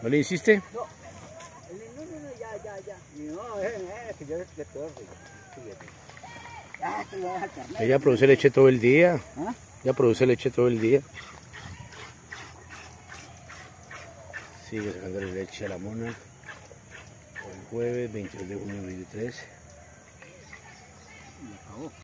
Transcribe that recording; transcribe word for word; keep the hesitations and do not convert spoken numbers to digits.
¿No le hiciste? No, no, no, no, ya, ya, ya. No, es, es que yo es de todo. Ya, te lo vas a carnet. Ella produce leche todo el día. ¿Ah? Ella produce leche todo el día. Sigue sacándole leche a la mona. El jueves veintidós de junio de veintitrés. Y acabó.